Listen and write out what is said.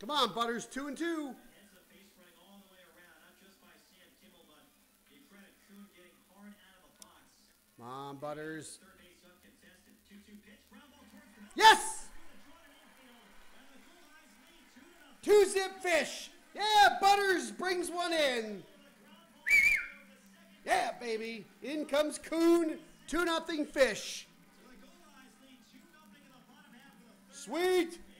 Come on, Butters, 2 and 2. Come on, Butters. Yes! 2-zip fish. Yeah, Butters brings one in. Yeah, baby. In comes Coon. 2-0 fish. Sweet.